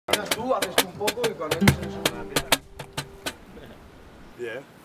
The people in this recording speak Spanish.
Tú haces un poco y cuando eso se sube la piedra. Yeah.